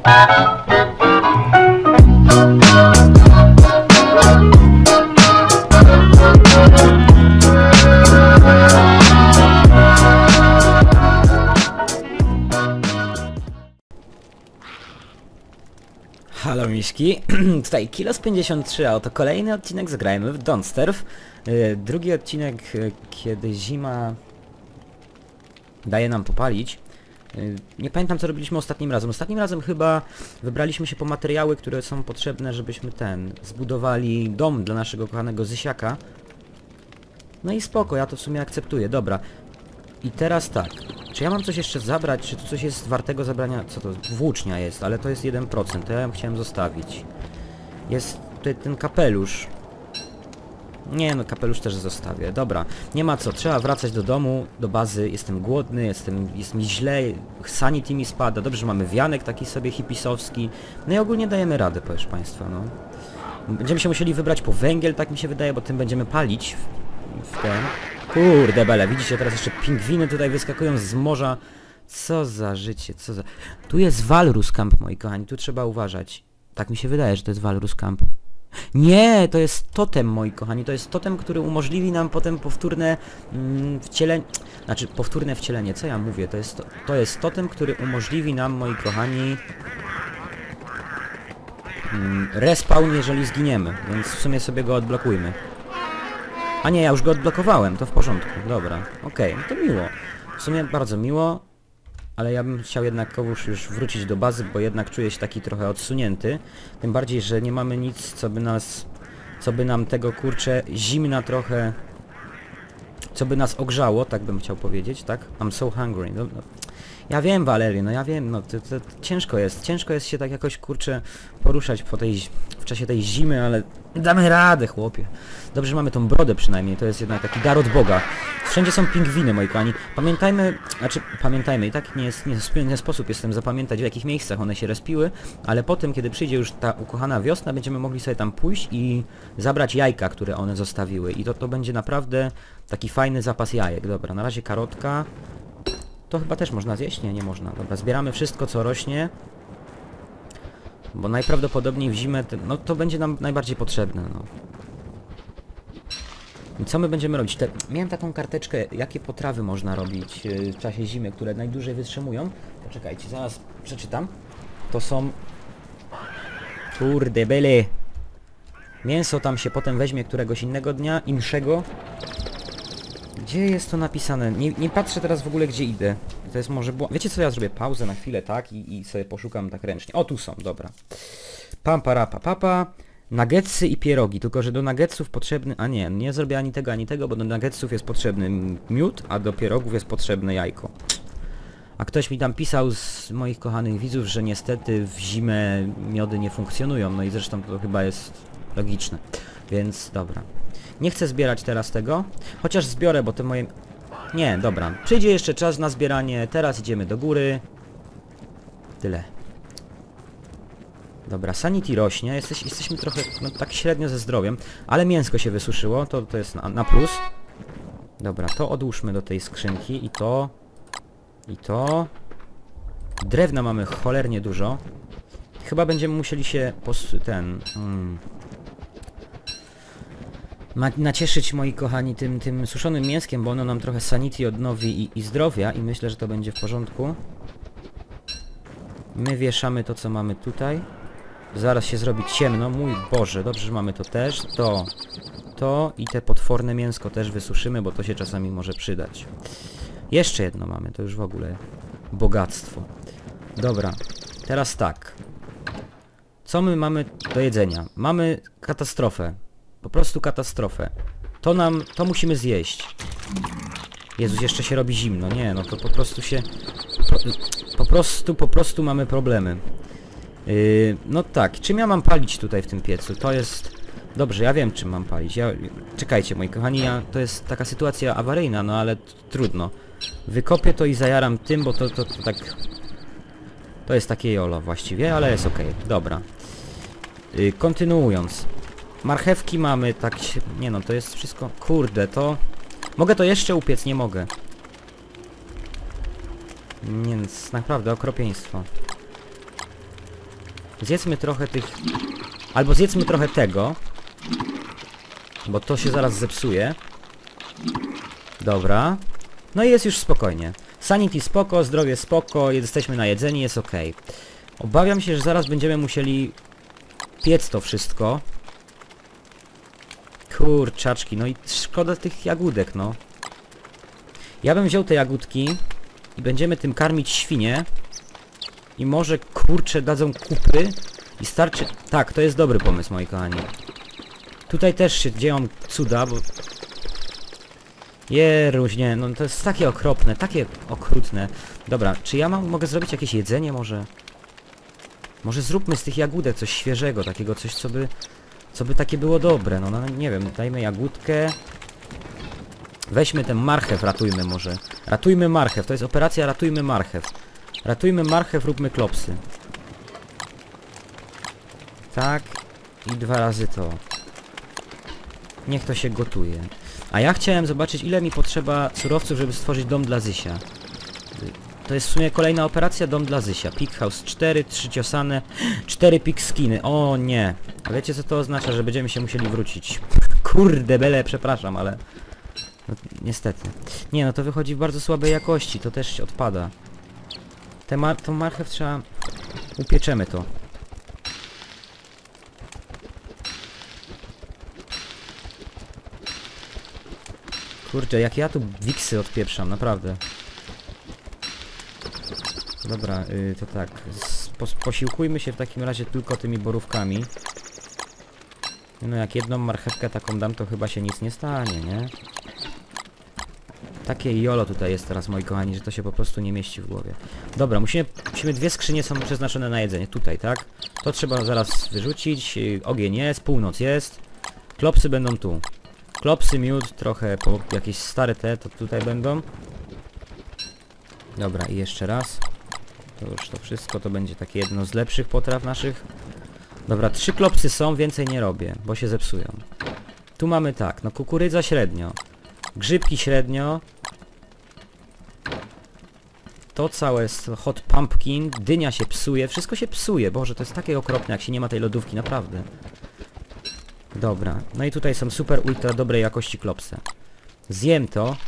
Halo miśki, tutaj Kilos53, a oto kolejny odcinek Zagrajmy w Don't Starve. Drugi odcinek, kiedy zima daje nam popalić. Nie pamiętam co robiliśmy ostatnim razem. Ostatnim razem chyba wybraliśmy się po materiały, które są potrzebne, żebyśmy zbudowali dom dla naszego kochanego Zysiaka. No i spoko, ja to w sumie akceptuję, dobra. I teraz tak, czy ja mam coś jeszcze zabrać, czy tu coś jest wartego zabrania? Co to? Włócznia jest, ale to jest 1%, to ja ją chciałem zostawić. Jest tutaj ten kapelusz. Nie no, kapelusz też zostawię, dobra. Nie ma co, trzeba wracać do domu, do bazy, jestem głodny, jest mi źle, sanity mi spada, dobrze, że mamy wianek taki sobie hipisowski. No i ogólnie dajemy radę, proszę państwa, no. Będziemy się musieli wybrać po węgiel, tak mi się wydaje, bo tym będziemy palić w ten... Kurde bele, widzicie, teraz jeszcze pingwiny tutaj wyskakują z morza. Co za życie, co za... Tu jest Walrus Camp, moi kochani, tu trzeba uważać. Tak mi się wydaje, że to jest Walrus Camp. Nie, to jest totem, moi kochani, to jest totem, który umożliwi nam potem powtórne wcielenie... Znaczy, powtórne wcielenie, co ja mówię? To jest totem, który umożliwi nam, moi kochani... respawn, jeżeli zginiemy, więc w sumie sobie go odblokujmy. A nie, ja już go odblokowałem, to w porządku, dobra, okej, no to miło. W sumie bardzo miło, ale ja bym chciał jednak już wrócić do bazy, bo jednak czuję się taki trochę odsunięty. Tym bardziej, że nie mamy nic, co by nam tego, kurczę, zimna trochę... Co by nas ogrzało, tak bym chciał powiedzieć, tak? I'm so hungry. No. Ja wiem, Valery, no ja wiem, no to ciężko jest się tak jakoś, kurczę, poruszać w czasie tej zimy, ale damy radę, chłopie. Dobrze, że mamy tą brodę przynajmniej, to jest jednak taki dar od Boga. Wszędzie są pingwiny, moi kochani. Pamiętajmy, i tak nie sposób jestem zapamiętać, w jakich miejscach one się respiły, ale potem, kiedy przyjdzie już ta ukochana wiosna, będziemy mogli sobie tam pójść i zabrać jajka, które one zostawiły. I to będzie naprawdę taki fajny zapas jajek. Dobra, na razie karotka. To chyba też można zjeść? Nie, nie można. Dobra, zbieramy wszystko, co rośnie. Bo najprawdopodobniej w zimę, no to będzie nam najbardziej potrzebne, no. I co my będziemy robić? Miałem taką karteczkę, jakie potrawy można robić w czasie zimy, które najdłużej wytrzymują. Poczekajcie, zaraz przeczytam. To są... Kurde bele. Mięso tam się potem weźmie któregoś innego dnia, inszego. Gdzie jest to napisane? Nie patrzę teraz w ogóle, gdzie idę. To jest może... Wiecie co, ja zrobię pauzę na chwilę, tak? I sobie poszukam tak ręcznie. O, tu są, dobra. Pam, parapa, papa. Nuggetsy i pierogi, tylko że do nuggetsów potrzebny... A nie zrobię ani tego, bo do nuggetsów jest potrzebny miód, a do pierogów jest potrzebne jajko. A ktoś mi tam pisał z moich kochanych widzów, że niestety w zimę miody nie funkcjonują, no i zresztą to chyba jest logiczne. Więc dobra. Nie chcę zbierać teraz tego, chociaż zbiorę, bo te moje... Nie, dobra. Przyjdzie jeszcze czas na zbieranie, teraz idziemy do góry. Tyle. Dobra, sanity rośnie, jesteśmy trochę, no tak średnio ze zdrowiem, ale mięsko się wysuszyło, to jest na plus. Dobra, to odłóżmy do tej skrzynki i to... I to... Drewna mamy cholernie dużo. Chyba będziemy musieli się nacieszyć, moi kochani, tym suszonym mięskiem, bo ono nam trochę sanity odnowi i zdrowia i myślę, że to będzie w porządku. My wieszamy to, co mamy tutaj. Zaraz się zrobi ciemno, mój Boże, dobrze, że mamy to też. To i te potworne mięsko też wysuszymy, bo to się czasami może przydać. Jeszcze jedno mamy, to już w ogóle bogactwo. Dobra, teraz tak. Co my mamy do jedzenia? Mamy katastrofę. Po prostu katastrofę. To musimy zjeść. Jezus, jeszcze się robi zimno. Nie, no to po prostu się... Po prostu mamy problemy. No tak, czym ja mam palić tutaj w tym piecu? To jest... Dobrze, ja wiem, czym mam palić. Czekajcie, moi kochani, to jest taka sytuacja awaryjna, no ale trudno. Wykopię to i zajaram tym, bo to tak... To jest takie jolo właściwie, ale jest okej. Dobra. Kontynuując. Marchewki mamy, tak się... Nie no, to jest wszystko... Kurde, to... Mogę to jeszcze upiec? Nie mogę. Nie, więc naprawdę okropieństwo. Zjedzmy trochę tych... Albo zjedzmy trochę tego. Bo to się zaraz zepsuje. Dobra. No i jest już spokojnie. Sanity spoko, zdrowie spoko, jesteśmy najedzeni, jest ok. Obawiam się, że zaraz będziemy musieli piec to wszystko. Kurczaczki, no i szkoda tych jagódek, no. Ja bym wziął te jagódki i będziemy tym karmić świnie. I może, kurcze, dadzą kupy i starczy... Tak, to jest dobry pomysł, moi kochani. Tutaj też się dzieją cuda, bo... Jeruś, nie, no to jest takie okropne, takie okrutne. Dobra, czy ja mogę zrobić jakieś jedzenie może? Może zróbmy z tych jagódek coś świeżego, takiego coś, co by takie było dobre. No nie wiem, dajmy jagódkę. Weźmy ten marchew, ratujmy może. Ratujmy marchew, to jest operacja ratujmy marchew. Ratujmy marchew, róbmy klopsy. Tak. I 2 razy to. Niech to się gotuje. A ja chciałem zobaczyć, ile mi potrzeba surowców, żeby stworzyć dom dla Zysia. To jest w sumie kolejna operacja, dom dla Zysia. Pig House 4, 3 ciosane, 4 pig skiny. O nie. A wiecie co to oznacza, że będziemy się musieli wrócić. Kurde bele, przepraszam, ale... No, niestety. Nie, no to wychodzi w bardzo słabej jakości, to też się odpada. Tą marchew trzeba... Upieczemy to. Kurczę, jak ja tu wiksy odpieprzam, naprawdę. Dobra, to tak. Posiłkujmy się w takim razie tylko tymi borówkami. No jak jedną marchewkę taką dam, to chyba się nic nie stanie, nie? Takie jolo tutaj jest teraz, moi kochani, że to się po prostu nie mieści w głowie. Dobra, musimy 2 skrzynie są przeznaczone na jedzenie, tutaj, tak? To trzeba zaraz wyrzucić, ogień jest, północ jest. Klopsy będą tu. Klopsy, miód, trochę jakieś stare te, to tutaj będą. Dobra, i jeszcze raz. To już to wszystko, to będzie takie jedno z lepszych potraw naszych. Dobra, 3 klopsy są, więcej nie robię, bo się zepsują. Tu mamy tak, no kukurydza średnio. Grzybki średnio. To całe jest hot pumpkin, dynia się psuje, wszystko się psuje. Boże, to jest takie okropne, jak się nie ma tej lodówki, naprawdę. Dobra, no i tutaj są super ultra dobrej jakości klopsy. Zjem to,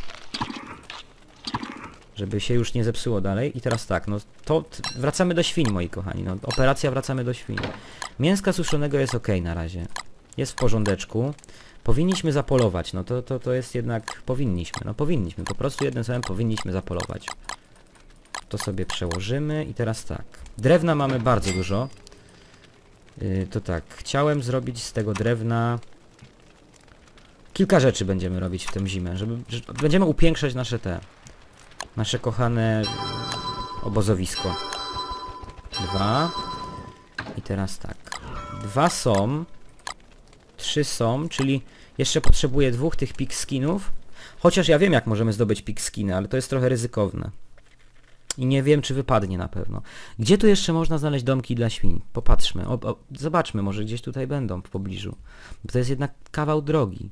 żeby się już nie zepsuło dalej. I teraz tak, no to wracamy do świń, moi kochani. No, operacja wracamy do świń. Mięska suszonego jest ok na razie. Jest w porządeczku. Powinniśmy zapolować, no to jest jednak... Powinniśmy, po prostu jednym słowem powinniśmy zapolować. To sobie przełożymy i teraz tak. Drewna mamy bardzo dużo. To tak, chciałem zrobić z tego drewna... Kilka rzeczy będziemy robić w tę zimę, będziemy upiększać nasze kochane obozowisko. 2. I teraz tak. 2 są. 3 są, czyli jeszcze potrzebuję 2 tych pig skinów. Chociaż ja wiem, jak możemy zdobyć pig skiny, ale to jest trochę ryzykowne. I nie wiem, czy wypadnie na pewno. Gdzie tu jeszcze można znaleźć domki dla świń? Popatrzmy. Zobaczmy, może gdzieś tutaj będą w pobliżu. Bo to jest jednak kawał drogi.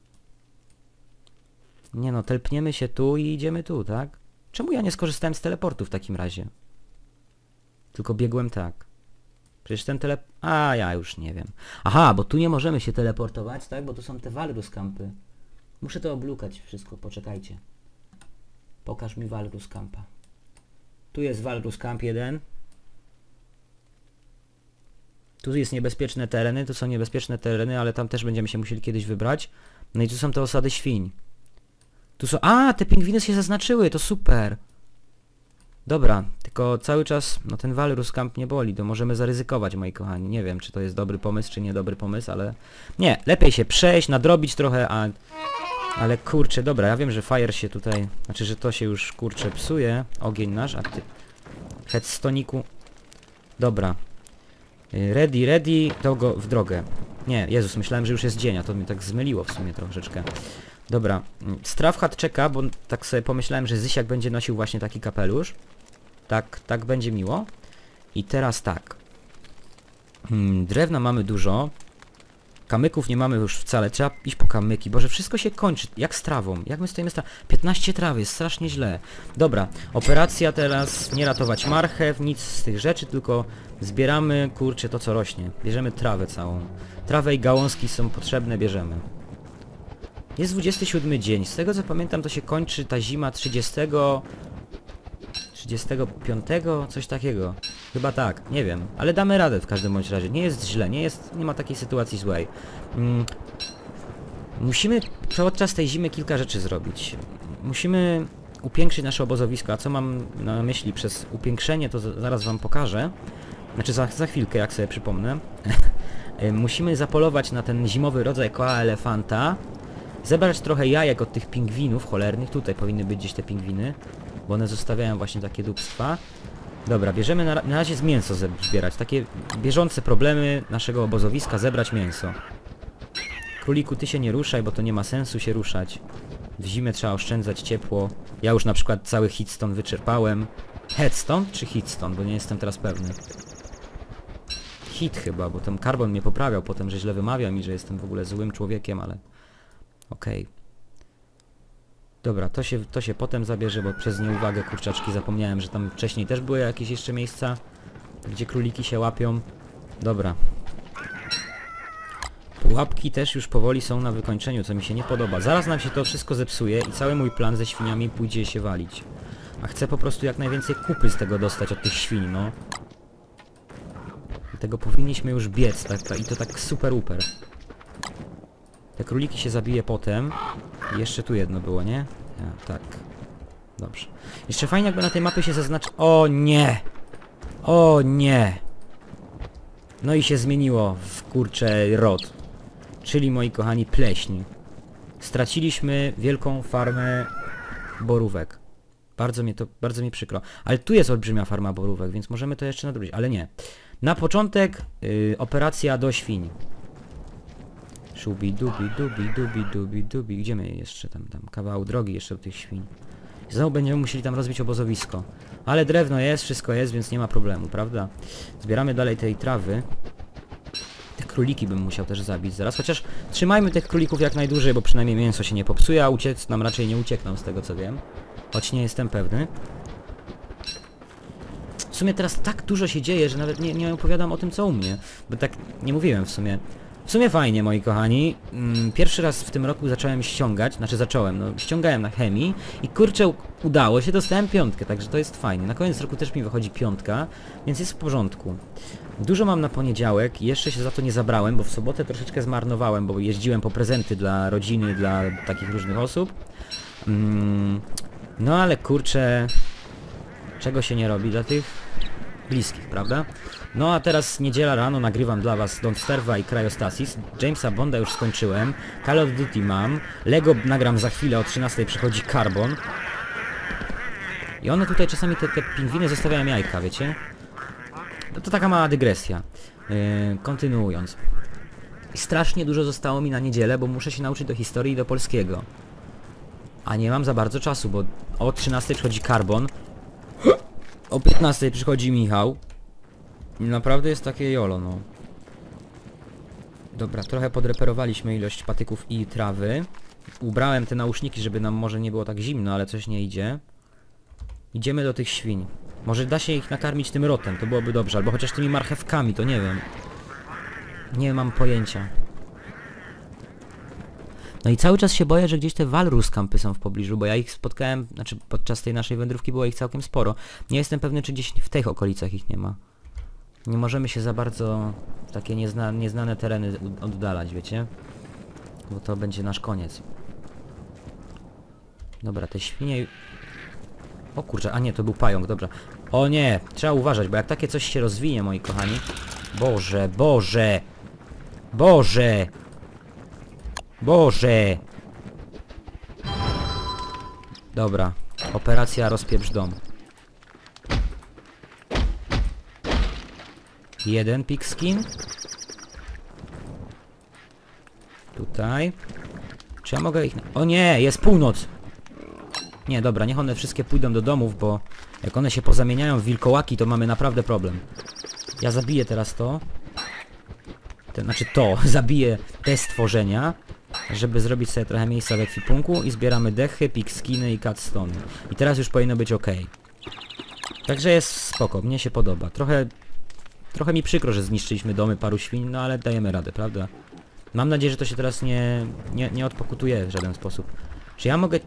Nie no, telpniemy się tu i idziemy tu, tak? Czemu ja nie skorzystałem z teleportu w takim razie? Tylko biegłem tak. Przecież ten A, ja już nie wiem. Aha, bo tu nie możemy się teleportować, tak? Bo tu są te Walrus Campy. Muszę to oblukać wszystko, poczekajcie. Pokaż mi Walrus Campa. Tu jest Walrus Camp 1. Tu jest niebezpieczne tereny, tu są niebezpieczne tereny, ale tam też będziemy się musieli kiedyś wybrać. No i tu są te osady świń. Tu są... A, te pingwiny się zaznaczyły, to super. Dobra, tylko cały czas, no ten Walrus Camp nie boli, to możemy zaryzykować, moi kochani. Nie wiem, czy to jest dobry pomysł, czy niedobry pomysł, ale... Nie, lepiej się przejść, nadrobić trochę, ale kurczę, dobra, ja wiem, że fire się tutaj... Znaczy, że to się już, kurczę, psuje, ogień nasz, a ty... Headstoniku... Dobra. Ready, to go w drogę. Nie, Jezus, myślałem, że już jest dzień, a to mnie tak zmyliło w sumie troszeczkę. Dobra, Strawhat czeka, bo tak sobie pomyślałem, że Zysiak będzie nosił właśnie taki kapelusz. Tak będzie miło. I teraz tak. Drewna mamy dużo. Kamyków nie mamy już wcale, trzeba iść po kamyki. Boże, wszystko się kończy, jak z trawą. Jak my stoimy z trawą? 15 trawy, jest strasznie źle. Dobra, operacja teraz, nie ratować marchew, nic z tych rzeczy, tylko zbieramy, kurczę, to co rośnie. Bierzemy trawę całą. Trawę i gałązki są potrzebne, bierzemy. Jest 27 dzień, z tego co pamiętam to się kończy ta zima 35, coś takiego. Chyba tak, nie wiem, ale damy radę w każdym bądź razie. Nie jest źle, nie ma takiej sytuacji złej. Musimy podczas tej zimy kilka rzeczy zrobić. Musimy upiększyć nasze obozowisko, a co mam na myśli przez upiększenie, to zaraz wam pokażę. Znaczy za chwilkę, jak sobie przypomnę. Musimy zapolować na ten zimowy rodzaj koala elefanta. Zebrać trochę jajek od tych pingwinów cholernych. Tutaj powinny być gdzieś te pingwiny, bo one zostawiają właśnie takie dupstwa. Dobra, bierzemy na razie z mięso zbierać. Takie bieżące problemy naszego obozowiska, zebrać mięso. Króliku, ty się nie ruszaj, bo to nie ma sensu się ruszać. W zimę trzeba oszczędzać ciepło. Ja już na przykład cały hitstone wyczerpałem. Headstone czy hitstone, bo nie jestem teraz pewny. Hit chyba, bo ten Carbon mnie poprawiał potem, że źle wymawiam i że jestem w ogóle złym człowiekiem, ale... Okej. Dobra, to się potem zabierze, bo przez nieuwagę, kurczaczki, zapomniałem, że tam wcześniej też były jakieś jeszcze miejsca, gdzie króliki się łapią. Dobra. Pułapki też już powoli są na wykończeniu, co mi się nie podoba. Zaraz nam się to wszystko zepsuje i cały mój plan ze świniami pójdzie się walić. A chcę po prostu jak najwięcej kupy z tego dostać od tych świń, no. Dlatego powinniśmy już biec, tak, i to tak super. Te króliki się zabije potem. I jeszcze tu jedno było, nie? Ja, tak. Dobrze. Jeszcze fajnie jakby na tej mapie się zaznaczy... O nie! O nie! No i się zmieniło w kurcze rod. Czyli, moi kochani, pleśń. Straciliśmy wielką farmę borówek. Bardzo mi przykro. Ale tu jest olbrzymia farma borówek, więc możemy to jeszcze nadrobić. Ale nie. Na początek operacja do świń. Szubi dubi. Gdzie my jeszcze tam kawał drogi jeszcze do tych świń. Znowu będziemy musieli tam rozbić obozowisko. Ale drewno jest, wszystko jest, więc nie ma problemu, prawda? Zbieramy dalej tej trawy. Te króliki bym musiał też zabić zaraz, chociaż trzymajmy tych królików jak najdłużej, bo przynajmniej mięso się nie popsuje, a uciec nam raczej nie uciekną z tego co wiem. Choć nie jestem pewny. W sumie teraz tak dużo się dzieje, że nawet nie opowiadam o tym co u mnie. Bo tak nie mówiłem w sumie. W sumie fajnie, moi kochani. Pierwszy raz w tym roku zacząłem ściągać, ściągałem na chemii i kurczę, udało się, dostałem 5, także to jest fajnie. Na koniec roku też mi wychodzi 5, więc jest w porządku. Dużo mam na poniedziałek i jeszcze się za to nie zabrałem, bo w sobotę troszeczkę zmarnowałem, bo jeździłem po prezenty dla rodziny, dla takich różnych osób. No ale kurczę, czego się nie robi dla tych bliskich, prawda? No a teraz niedziela rano nagrywam dla was Don't Starve'a i Cryostasis. Jamesa Bonda już skończyłem. Call of Duty mam. Lego nagram za chwilę, o 13 przychodzi Carbon. I one tutaj czasami te pingwiny zostawiają jajka, wiecie? No to taka mała dygresja. Kontynuując. Strasznie dużo zostało mi na niedzielę, bo muszę się nauczyć do historii i do polskiego. A nie mam za bardzo czasu, bo o 13 przychodzi Carbon. O 15 przychodzi Michał. I naprawdę jest takie jolo, no. Dobra, trochę podreperowaliśmy ilość patyków i trawy. Ubrałem te nauszniki, żeby nam może nie było tak zimno, ale coś nie idzie. Idziemy do tych świń. Może da się ich nakarmić tym rotem, to byłoby dobrze. Albo chociaż tymi marchewkami, to nie wiem. Nie mam pojęcia. No i cały czas się boję, że gdzieś te walrus kampy są w pobliżu, bo ja ich spotkałem, znaczy podczas tej naszej wędrówki było ich całkiem sporo. Nie jestem pewny, czy gdzieś w tych okolicach ich nie ma. Nie możemy się za bardzo w takie nieznane tereny oddalać, wiecie? Bo to będzie nasz koniec. Dobra, te świnie... O kurczę, a nie, to był pająk, dobra. O nie, trzeba uważać, bo jak takie coś się rozwinie, moi kochani... Boże, Boże! Boże! Boże! Dobra, operacja rozpieprz dom. Jeden pigskin. Tutaj. Czy ja mogę ich... O nie, jest północ! Nie, dobra, niech one wszystkie pójdą do domów, bo jak one się pozamieniają w wilkołaki, to mamy naprawdę problem. Ja zabiję teraz to. znaczy to, zabiję te stworzenia, żeby zrobić sobie trochę miejsca w ekwipunku i zbieramy dechy, pigskiny i cutstone. I teraz już powinno być ok. Także jest spoko, mnie się podoba. Trochę mi przykro, że zniszczyliśmy domy paru świń, no ale dajemy radę, prawda? Mam nadzieję, że to się teraz nie odpokutuje w żaden sposób. Czy ja mogę...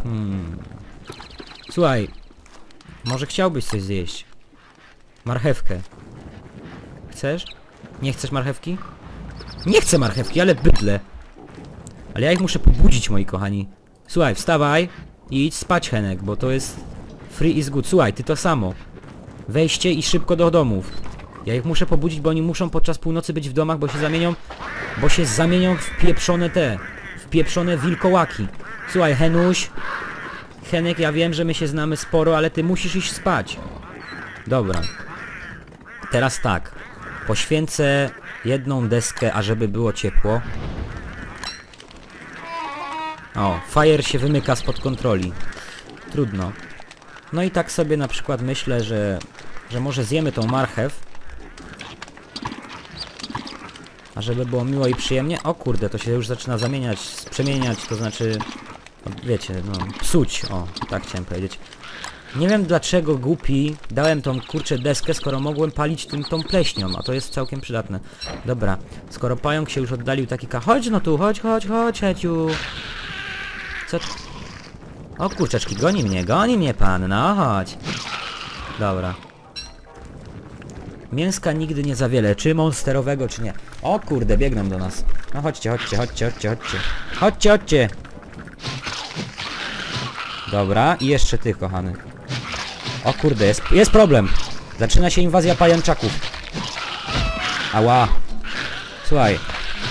Słuchaj, może chciałbyś coś zjeść? Marchewkę. Chcesz? Nie chcesz marchewki? Nie chcę marchewki, ale bydle. Ale ja ich muszę pobudzić, moi kochani. Słuchaj, wstawaj i idź spać, Henek, bo to jest free is good. Słuchaj, ty to samo. Wejście i szybko do domów. Ja ich muszę pobudzić, bo oni muszą podczas północy być w domach, bo się zamienią w pieprzone wilkołaki. Słuchaj, Henuś. Henek, ja wiem, że my się znamy sporo, ale ty musisz iść spać. Dobra. Teraz tak. Poświęcę jedną deskę, ażeby było ciepło. O, fire się wymyka spod kontroli. Trudno. No i tak sobie na przykład myślę, że może zjemy tą marchew. A żeby było miło i przyjemnie. O kurde, to się już zaczyna przemieniać, to znaczy... Wiecie, no, psuć. O, tak chciałem powiedzieć. Nie wiem dlaczego głupi dałem tą kurczę deskę, skoro mogłem palić tą pleśnią, a to jest całkiem przydatne. Dobra, skoro pająk się już oddalił taki chodź no tu, chodź, Heciu. Co? O kurczeczki, goni mnie pan, no chodź. Dobra. Mięska nigdy nie za wiele, czy monsterowego, czy nie. O kurde, biegną do nas. No chodźcie. Chodźcie. Dobra, i jeszcze tych, kochany. O kurde, jest problem. Zaczyna się inwazja pajęczaków. Ała. Słuchaj.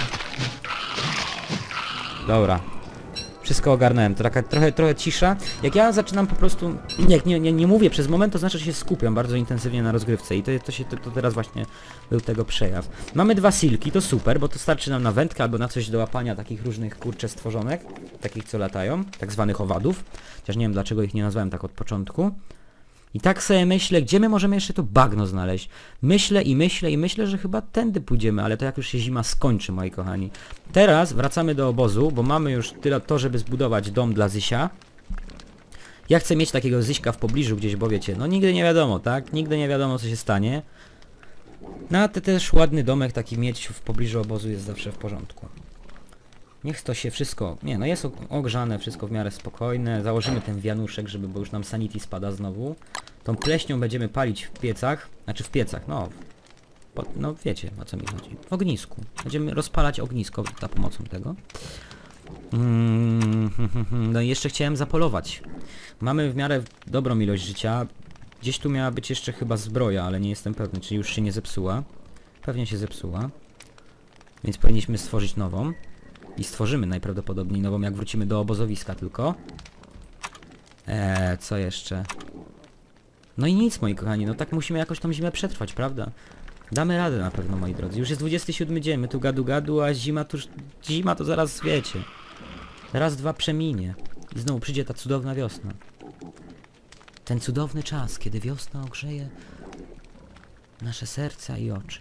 Dobra. Wszystko ogarnąłem. To taka trochę cisza. Jak ja zaczynam po prostu... Jak nie mówię przez moment, to znaczy, że się skupiam bardzo intensywnie na rozgrywce. I to teraz właśnie był tego przejaw. Mamy 2 silki, to super, bo to starczy nam na wędkę albo na coś do łapania takich różnych kurcze stworzonek. Takich, co latają. Tak zwanych owadów. Chociaż nie wiem, dlaczego ich nie nazwałem tak od początku. I tak sobie myślę, gdzie my możemy jeszcze to bagno znaleźć. Myślę, że chyba tędy pójdziemy, ale to jak już się zima skończy, moi kochani. Teraz wracamy do obozu, bo mamy już tyle to, żeby zbudować dom dla Zysia. Ja chcę mieć takiego Zyśka w pobliżu gdzieś, bo wiecie, no nigdy nie wiadomo, tak? Nigdy nie wiadomo, co się stanie. No a też ładny domek taki mieć w pobliżu obozu jest zawsze w porządku. Niech to się wszystko... Nie, no jest ogrzane, wszystko w miarę spokojne. Założymy ten wianuszek, bo już nam sanity spada znowu. Tą pleśnią będziemy palić w piecach. Znaczy w piecach, no. No wiecie, o co mi chodzi. W ognisku. Będziemy rozpalać ognisko za pomocą tego. No i jeszcze chciałem zapolować. Mamy w miarę dobrą ilość życia. Gdzieś tu miała być jeszcze chyba zbroja, ale nie jestem pewny, czy już się nie zepsuła. Pewnie się zepsuła. Więc powinniśmy stworzyć nową. I stworzymy najprawdopodobniej nową, jak wrócimy do obozowiska tylko. Co jeszcze? No i nic, moi kochani, no tak musimy jakoś tą zimę przetrwać, prawda? Damy radę na pewno, moi drodzy. Już jest 27 dzień, my tu gadu, a zima to zaraz, wiecie. Raz, dwa przeminie. I znowu przyjdzie ta cudowna wiosna. Ten cudowny czas, kiedy wiosna ogrzeje nasze serca i oczy.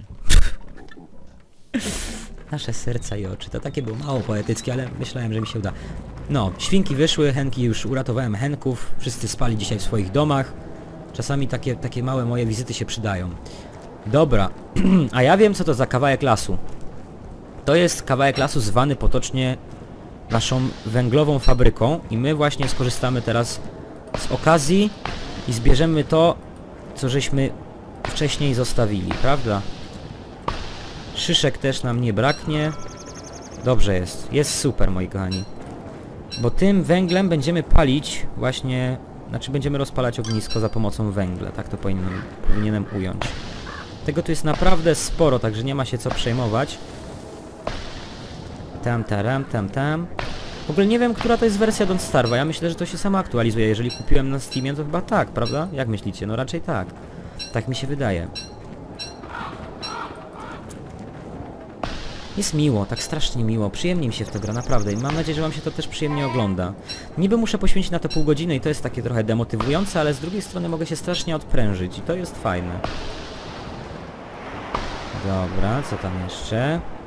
Nasze serca i oczy. To takie było mało poetyckie, ale myślałem, że mi się uda. No, świnki wyszły, henki już uratowałem henków. Wszyscy spali dzisiaj w swoich domach. Czasami takie małe moje wizyty się przydają. Dobra, a ja wiem, co to za kawałek lasu. To jest kawałek lasu zwany potocznie naszą węglową fabryką i my właśnie skorzystamy teraz z okazji i zbierzemy to, co żeśmy wcześniej zostawili, prawda? Szyszek też nam nie braknie. Dobrze jest. Jest super, moi kochani. Bo tym węglem będziemy palić właśnie... Znaczy będziemy rozpalać ognisko za pomocą węgla. Tak to powinienem ująć. Tego tu jest naprawdę sporo, także nie ma się co przejmować. Tam. W ogóle nie wiem, która to jest wersja Don't Starve'a. Ja myślę, że to się samo aktualizuje. Jeżeli kupiłem na Steamie, to chyba tak, prawda? Jak myślicie? No raczej tak. Tak mi się wydaje. Jest miło, tak strasznie miło, przyjemnie mi się w to gra, naprawdę i mam nadzieję, że wam się to też przyjemnie ogląda. Niby muszę poświęcić na to pół godziny i to jest takie trochę demotywujące, ale z drugiej strony mogę się strasznie odprężyć i to jest fajne. Dobra, co tam jeszcze?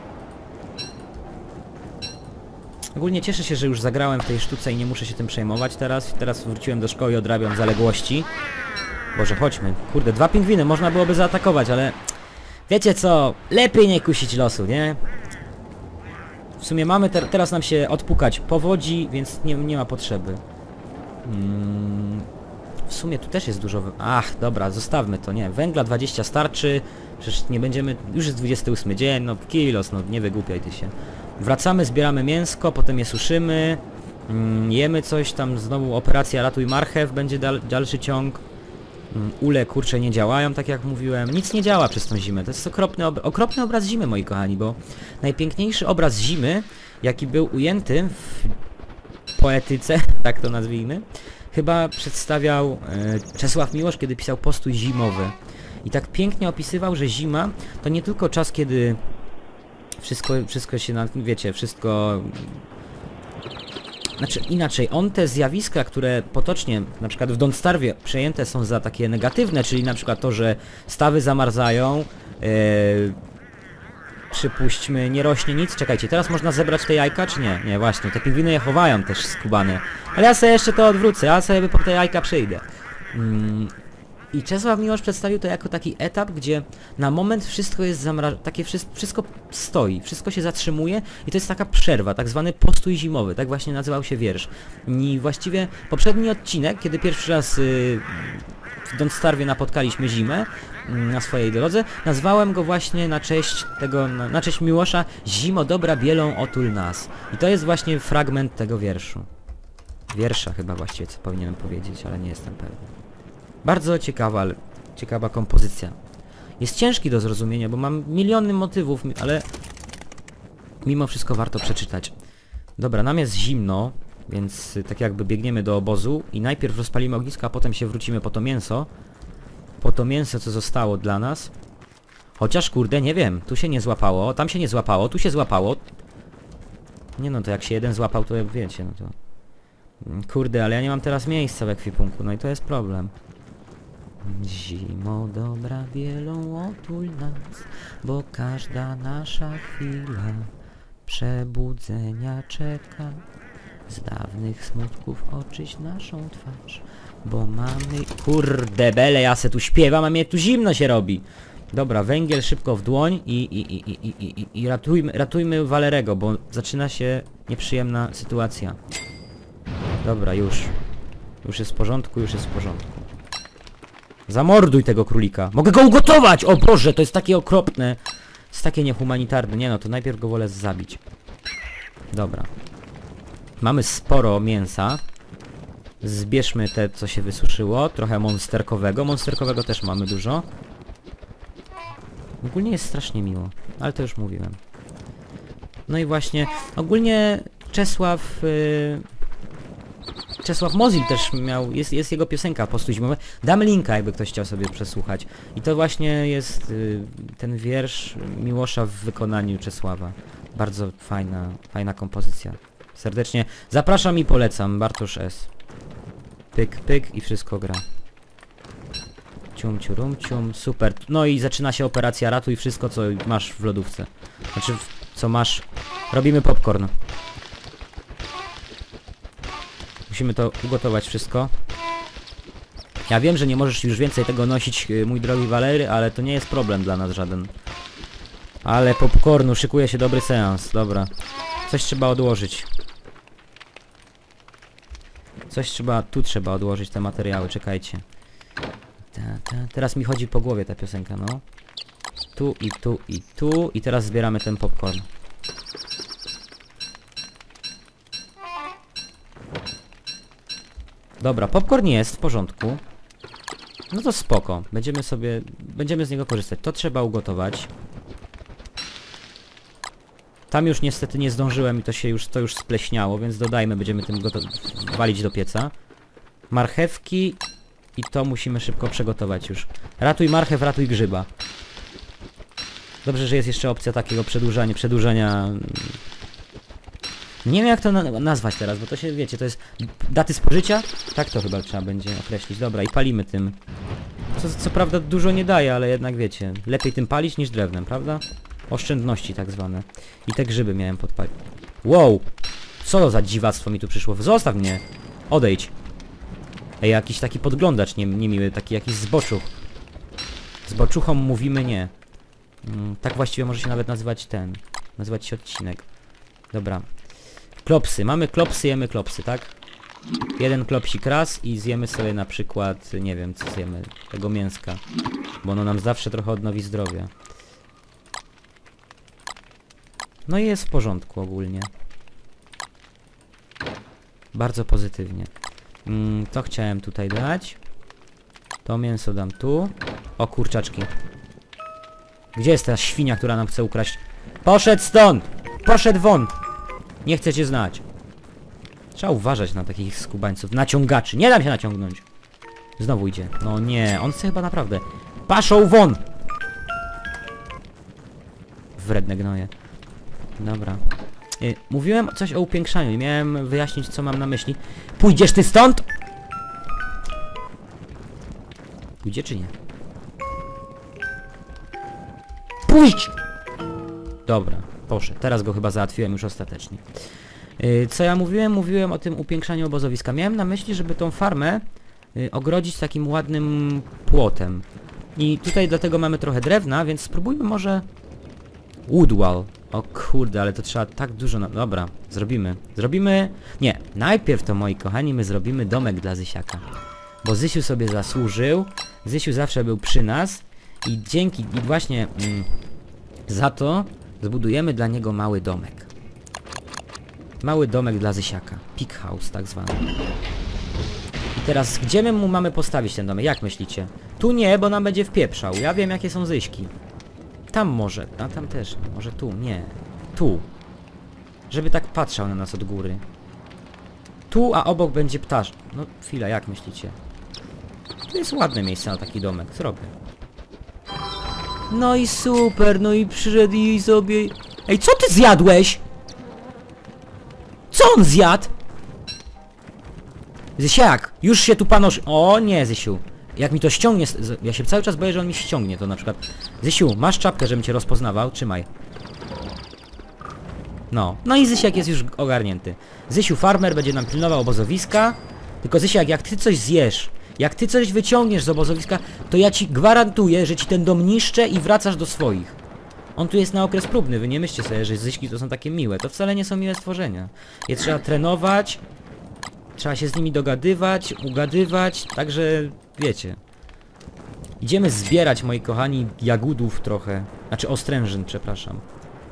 Ogólnie cieszę się, że już zagrałem w tej sztuce i nie muszę się tym przejmować teraz. Teraz wróciłem do szkoły i odrabiam zaległości. Boże, chodźmy. Kurde, 2 pingwiny, można byłoby zaatakować, ale... Wiecie co? Lepiej nie kusić losu, nie? W sumie mamy teraz nam się odpukać powodzi, więc nie ma potrzeby. W sumie tu też jest dużo... Ach, dobra, zostawmy to, nie. Węgla 20 starczy. Przecież nie będziemy... Już jest 28 dzień, no kilos, no nie wygłupiaj ty się. Wracamy, zbieramy mięsko, potem je suszymy. Jemy coś tam, znowu operacja Ratuj Marchew, będzie dalszy ciąg. Ule, kurcze, nie działają, tak jak mówiłem. Nic nie działa przez tą zimę. To jest okropny obraz zimy, moi kochani, bo najpiękniejszy obraz zimy, jaki był ujęty w poetyce, tak to nazwijmy, chyba przedstawiał Czesław Miłosz, kiedy pisał Postój zimowy. I tak pięknie opisywał, że zima to nie tylko czas, kiedy wszystko się, wiecie, wszystko... Znaczy inaczej, on te zjawiska, które potocznie, na przykład w Donstarwie przejęte są za takie negatywne, czyli na przykład to, że stawy zamarzają, przypuśćmy, nie rośnie nic. Czekajcie, teraz można zebrać te jajka, czy nie? Nie, właśnie, te pingwiny je chowają też skubane. Ale ja sobie jeszcze to odwrócę, ja sobie po te jajka przyjdę. I Czesław Miłosz przedstawił to jako taki etap, gdzie na moment wszystko jest takie wszystko stoi, wszystko się zatrzymuje i to jest taka przerwa, tak zwany postój zimowy, tak właśnie nazywał się wiersz. I właściwie poprzedni odcinek, kiedy pierwszy raz w Donstarwie napotkaliśmy zimę na swojej drodze, nazwałem go właśnie na cześć tego, na cześć Miłosza Zimo dobra bielą otul nas. I to jest właśnie fragment tego wierszu. Wiersza chyba właściwie, co powinienem powiedzieć, ale nie jestem pewny. Bardzo ciekawa kompozycja. Jest ciężki do zrozumienia, bo mam miliony motywów, ale mimo wszystko warto przeczytać. Dobra, nam jest zimno, więc tak jakby biegniemy do obozu i najpierw rozpalimy ognisko, a potem się wrócimy po to mięso. Po to mięso, co zostało dla nas. Chociaż kurde, nie wiem, tu się nie złapało, tam się nie złapało, tu się złapało. Nie no, to jak się jeden złapał, to wiecie, no to... Kurde, ale ja nie mam teraz miejsca w ekwipunku, no i to jest problem. Zimo dobra bielą otul nas, bo każda nasza chwila przebudzenia czeka. Z dawnych smutków oczyść naszą twarz, bo mamy... Kurde bele, ja se tu śpiewam, a mnie tu zimno się robi. Dobra, węgiel szybko w dłoń i ratujmy Walerego, bo zaczyna się nieprzyjemna sytuacja. Dobra, już. Już jest w porządku, już jest w porządku. Zamorduj tego królika. Mogę go ugotować! O Boże, to jest takie okropne. To jest takie niehumanitarne. Nie no, to najpierw go wolę zabić. Dobra. Mamy sporo mięsa. Zbierzmy te, co się wysuszyło. Trochę monsterkowego. Monsterkowego też mamy dużo. Ogólnie jest strasznie miło. Ale to już mówiłem. No i właśnie, ogólnie Czesław Mozil też miał, jest jego piosenka Postój zimowy. Dam linka, jakby ktoś chciał sobie przesłuchać. I to właśnie jest ten wiersz Miłosza w wykonaniu Czesława. Bardzo fajna kompozycja. Serdecznie zapraszam i polecam. Bartosz S. Pyk, pyk i wszystko gra. Cium, ciurum, cium, super. No i zaczyna się operacja ratuj wszystko, co masz w lodówce. Znaczy, co masz... Robimy popcorn. Musimy to ugotować wszystko. Ja wiem, że nie możesz już więcej tego nosić, mój drogi Walery, ale to nie jest problem dla nas żaden. Ale popcornu, szykuje się dobry seans, dobra. Coś trzeba odłożyć. Tu trzeba odłożyć te materiały, czekajcie. Teraz mi chodzi po głowie ta piosenka, no. Tu i tu i tu i teraz zbieramy ten popcorn. Dobra, popcorn jest w porządku. No to spoko. Będziemy z niego korzystać. To trzeba ugotować. Tam już niestety nie zdążyłem i to już spleśniało, więc dodajmy, będziemy tym walić do pieca. Marchewki i to musimy szybko przygotować już. Ratuj marchew, ratuj grzyba. Dobrze, że jest jeszcze opcja takiego przedłużenia... Nie wiem jak to nazwać teraz, bo to się, wiecie, to jest daty spożycia? Tak to chyba trzeba będzie określić. Dobra, i palimy tym. Co prawda dużo nie daje, ale jednak wiecie, lepiej tym palić niż drewnem, prawda? Oszczędności tak zwane. I te grzyby miałem podpalić. Wow! Co to za dziwactwo mi tu przyszło? Zostaw mnie! Odejdź! Ej, jakiś taki podglądacz niemiły, taki jakiś zboczuch. Zboczuchom mówimy nie. Tak właściwie może się nawet nazywać się odcinek. Dobra. Klopsy. Mamy klopsy, jemy klopsy, tak? Jeden klopsik raz i zjemy sobie na przykład, nie wiem co zjemy, tego mięska. Bo ono nam zawsze trochę odnowi zdrowie. No i jest w porządku ogólnie. Bardzo pozytywnie. To chciałem tutaj dać. To mięso dam tu. O kurczaczki. Gdzie jest ta świnia, która nam chce ukraść? Poszedł stąd! Poszedł won! Nie chcę cię znać. Trzeba uważać na takich skubańców. Naciągaczy. Nie dam się naciągnąć. Znowu idzie. No nie, on chce chyba naprawdę. Paszą won! Wredne gnoje. Dobra. Mówiłem coś o upiększaniu i miałem wyjaśnić, co mam na myśli. Pójdziesz ty stąd? Pójdzie czy nie? Pójdź! Dobra, poszedł. Teraz go chyba załatwiłem już ostatecznie. Co ja mówiłem? Mówiłem o tym upiększaniu obozowiska. Miałem na myśli, żeby tą farmę ogrodzić takim ładnym płotem. I tutaj dlatego mamy trochę drewna, więc spróbujmy może... Woodwall. O kurde, ale to trzeba tak dużo Dobra, zrobimy... Nie, najpierw to, moi kochani, my zrobimy domek dla Zysiaka. Bo Zysiu sobie zasłużył. Zysiu zawsze był przy nas. I dzięki... I właśnie... za to zbudujemy dla niego mały domek. Mały domek dla Zysiaka. Pig house tak zwany. I teraz gdzie my mu mamy postawić ten domek? Jak myślicie? Tu nie, bo nam będzie wpieprzał. Ja wiem jakie są Zyśki. Tam może, a tam też. Może tu, nie. Tu. Żeby tak patrzał na nas od góry. Tu, a obok będzie ptasz. No chwila, jak myślicie? Tu jest ładne miejsce na taki domek. Zrobię. No i super, no i przyszedł i sobie... Ej, co ty zjadłeś? Co on zjadł? Zysiak, już się tu panoszy... O nie, Zysiu. Jak mi to ściągnie... Ja się cały czas boję, że on mi ściągnie to na przykład. Zysiu, masz czapkę, żebym cię rozpoznawał? Trzymaj. No. No i Zysiak jest już ogarnięty. Zysiu farmer będzie nam pilnował obozowiska. Tylko Zysiak, jak ty coś zjesz, jak ty coś wyciągniesz z obozowiska, to ja ci gwarantuję, że ci ten dom niszczę i wracasz do swoich. On tu jest na okres próbny, wy nie myślcie sobie, że Zyśki to są takie miłe. To wcale nie są miłe stworzenia. Je trzeba trenować, trzeba się z nimi dogadywać, ugadywać, także wiecie. Idziemy zbierać, moi kochani, jagódów trochę. Znaczy ostrężyn, przepraszam.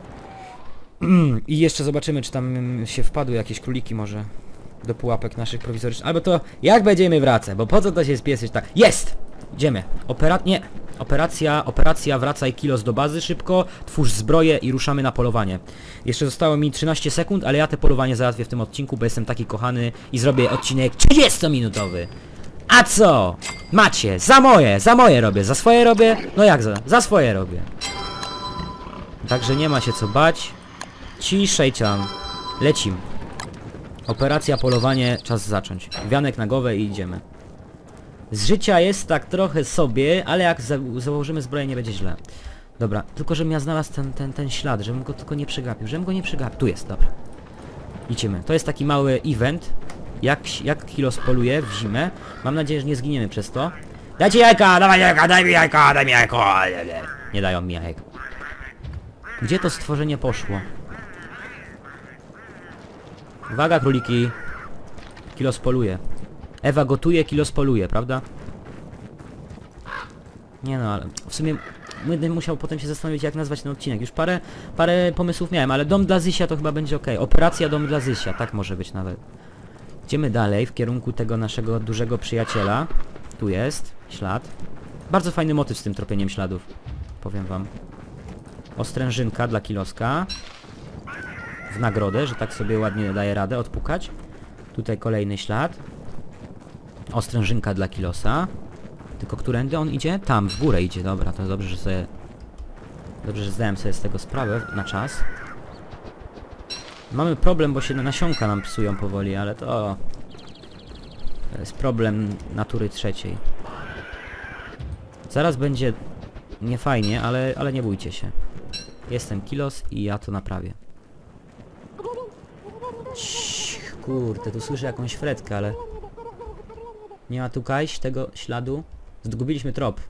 I jeszcze zobaczymy, czy tam się wpadły jakieś króliki może do pułapek naszych prowizorycznych. Albo to jak będziemy wracać, bo po co to się spieszyć tak? Jest! Idziemy. Nie. Operacja wracaj kilos do bazy szybko, twórz zbroję i ruszamy na polowanie. Jeszcze zostało mi 13 sekund, ale ja te polowanie załatwię w tym odcinku, bo jestem taki kochany i zrobię odcinek 30-minutowy. A co? Macie, za moje robię, za swoje robię? No jak za swoje robię. Także nie ma się co bać. Ciszej tam. Lecimy. Operacja, polowanie, czas zacząć. Wianek na głowę i idziemy. Z życia jest tak trochę sobie, ale jak założymy zbroję, nie będzie źle. Dobra, tylko żebym ja znalazł ten ślad, żebym go tylko nie przegapił, Tu jest, dobra. Idziemy. To jest taki mały event. Jak kilo spoluje w zimę. Mam nadzieję, że nie zginiemy przez to. Dajcie jajka, dawaj jajka, daj mi jajko. Nie dają mi jajek. Gdzie to stworzenie poszło? Uwaga, króliki. Kilo spoluje. Ewa gotuje, kilo spoluje, prawda? Nie no, ale w sumie będę musiał potem się zastanowić, jak nazwać ten odcinek. Już parę pomysłów miałem, ale dom dla Zysia to chyba będzie ok. Operacja dom dla Zysia, tak może być nawet. Idziemy dalej w kierunku tego naszego dużego przyjaciela. Tu jest ślad. Bardzo fajny motyw z tym tropieniem śladów. Powiem wam. Ostrężynka dla kiloska. W nagrodę, że tak sobie ładnie daje radę odpukać. Tutaj kolejny ślad. Ostrężynka dla kilosa. Tylko którędy on idzie? Tam, w górę idzie. Dobra, to dobrze, że sobie... Dobrze, że zdałem sobie z tego sprawę na czas. Mamy problem, bo się nasionka nam psują powoli, ale to jest problem natury trzeciej. Zaraz będzie niefajnie, ale nie bójcie się. Jestem kilos i ja to naprawię. Kurde, tu słyszę jakąś fretkę, ale... Nie ma tu Kajś tego śladu? Zgubiliśmy trop.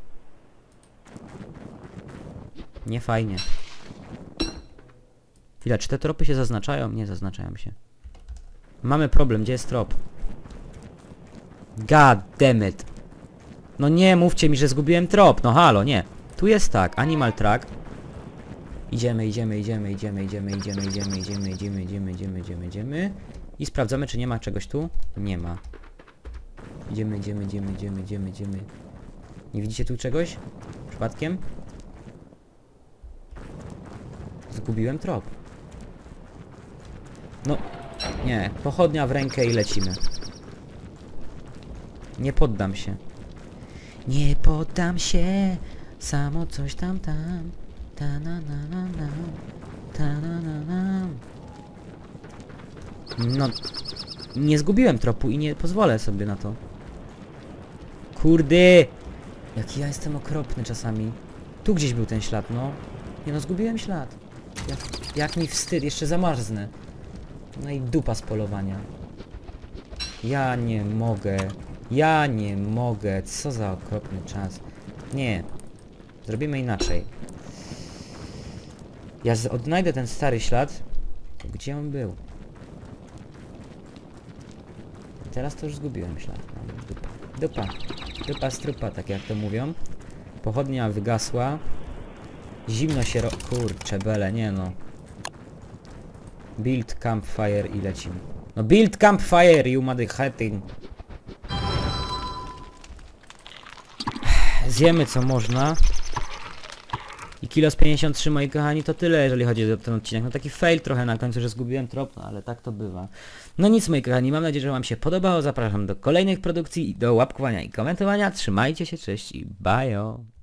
Nie fajnie. Chwila, czy te tropy się zaznaczają? Nie zaznaczają się. Mamy problem, gdzie jest trop? God damn it. No nie, mówcie mi, że zgubiłem trop. No halo, nie. Tu jest tak, animal track. Idziemy. Idziemy. I sprawdzamy, czy nie ma czegoś tu. Nie ma. Idziemy. Nie widzicie tu czegoś? Przypadkiem? Zgubiłem trop. No, nie. Pochodnia w rękę i lecimy. Nie poddam się. Nie poddam się. Samo coś tam. Ta na na na na. Ta na na na. No, nie zgubiłem tropu i nie pozwolę sobie na to. Kurde! Jaki ja jestem okropny czasami. Tu gdzieś był ten ślad, no. Nie no, zgubiłem ślad. Jak mi wstyd, jeszcze zamarznę. No i dupa z polowania. Ja nie mogę. Co za okropny czas. Nie. Zrobimy inaczej. Ja odnajdę ten stary ślad. To gdzie on był? I teraz to już zgubiłem ślad. Dupa strupa, tak jak to mówią. Pochodnia wygasła. Zimno się kurcze bele, nie no. Build campfire i lecimy. No build campfire, you motherfucking. Zjemy co można. I kilo z 53, moi kochani, to tyle, jeżeli chodzi o ten odcinek. No taki fail trochę na końcu, że zgubiłem trop, no ale tak to bywa. No nic, moi kochani, mam nadzieję, że wam się podobało. Zapraszam do kolejnych produkcji, do łapkowania i komentowania. Trzymajcie się, cześć i bajo.